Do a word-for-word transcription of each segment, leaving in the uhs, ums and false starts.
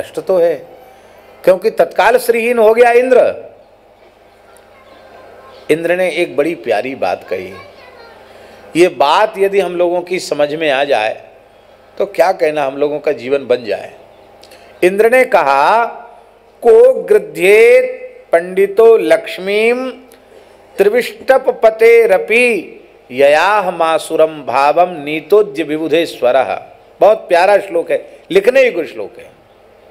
कष्ट तो है, क्योंकि तत्काल श्रीहीन हो गया इंद्र। इंद्र ने एक बड़ी प्यारी बात कही। ये बात यदि हम लोगों की समझ में आ जाए तो क्या कहना, हम लोगों का जीवन बन जाए। इंद्र ने कहा, को गृध्येत पंडितो लक्ष्मीम त्रिविष्टप पते रपि ययाह मासुरम भावम नीतोज्य विबुधेश्वर। बहुत प्यारा श्लोक है, लिखने योग्य श्लोक है।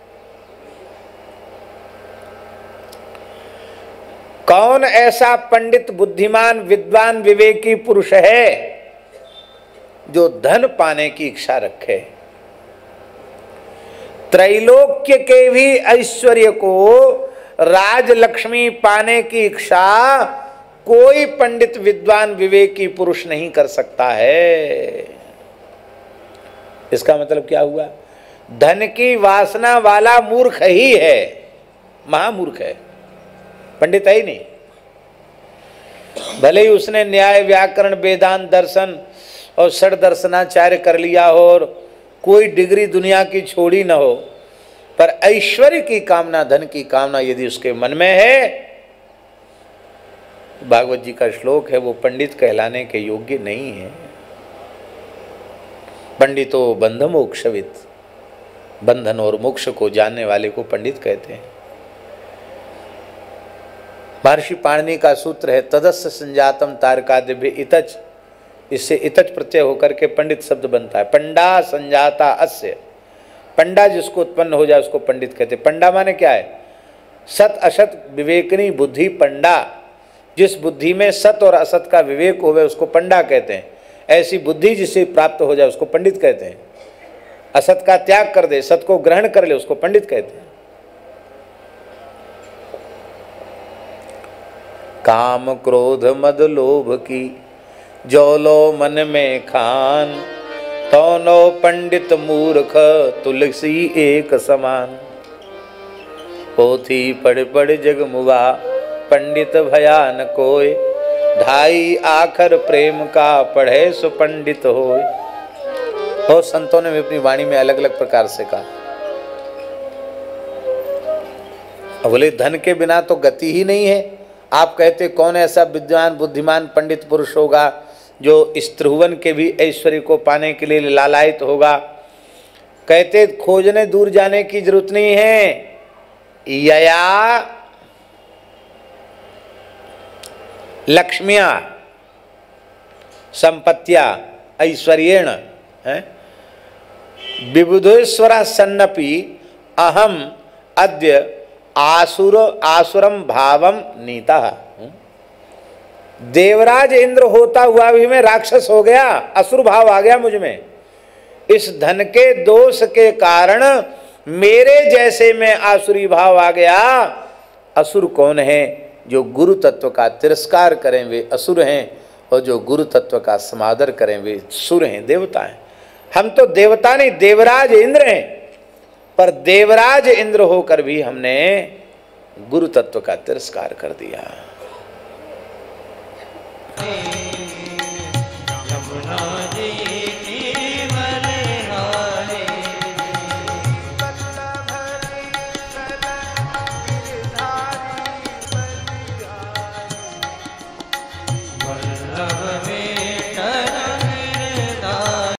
कौन ऐसा पंडित बुद्धिमान विद्वान विवेकी पुरुष है जो धन पाने की इच्छा रखे, त्रैलोक्य के भी ऐश्वर्य को राजलक्ष्मी पाने की इच्छा कोई पंडित विद्वान विवेकी पुरुष नहीं कर सकता है। इसका मतलब क्या हुआ? धन की वासना वाला मूर्ख ही है, महामूर्ख है, पंडित है ही नहीं। भले ही उसने न्याय व्याकरण वेदांत दर्शन और षड दर्शनाचार्य कर लिया हो और कोई डिग्री दुनिया की छोड़ी न हो, पर ऐश्वर्य की कामना, धन की कामना यदि उसके मन में है, भागवत जी का श्लोक है, वो पंडित कहलाने के योग्य नहीं है। पंडितो बंध मोक्षविद, बंधन और मोक्ष को जानने वाले को पंडित कहते हैं। महर्षि पाणिनि का सूत्र है, तदस्य संजातम तारकादिभ्य इतच, इससे इतच प्रत्यय होकर के पंडित शब्द बनता है। पंडा संजाता अस्य, पंडा जिसको उत्पन्न हो जाए उसको पंडित कहते हैं। पंडा माने क्या है? सत असत विवेकनी बुद्धि पंडा, जिस बुद्धि में सत और असत का विवेक होवे उसको पंडा कहते हैं। ऐसी बुद्धि जिसे प्राप्त हो जाए उसको पंडित कहते हैं। असत का त्याग कर दे, सत को ग्रहण कर ले, उसको पंडित कहते हैं। काम क्रोध मद लोभ की जौलो मन में खान, तौनो पंडित मूर्ख तुलसी एक समान। पोथी पढ़ पढ़ जग मुआ पंडित भयान कोय, ढाई आखर प्रेम का पढ़े सो पंडित होय। बहुत संतों ने अपनी वाणी में अलग अलग प्रकार से कहा। बोले धन के बिना तो गति ही नहीं है। आप कहते कौन ऐसा विद्वान बुद्धिमान पंडित पुरुष होगा जो इस त्रिभुवन के भी ऐश्वर्य को पाने के लिए लालायित होगा? कहते खोजने दूर जाने की जरूरत नहीं है। यया लक्ष्मिया संपत्तिया ऐश्वर्येण है विबुधेश्वरा सन्नपि अहम अद्य आसुर आसुरम भावम नीता। देवराज इंद्र होता हुआ भी मैं राक्षस हो गया, असुर भाव आ गया मुझ में। इस धन के दोष के कारण मेरे जैसे में आसुरी भाव आ गया। असुर कौन है? जो गुरु तत्व का तिरस्कार करें वे असुर हैं, और जो गुरु तत्व का समादर करें वे सुर हैं, देवता हैं। हम तो देवता नहीं, देवराज इंद्र हैं, पर देवराज इंद्र होकर भी हमने गुरु तत्व का तिरस्कार कर दिया।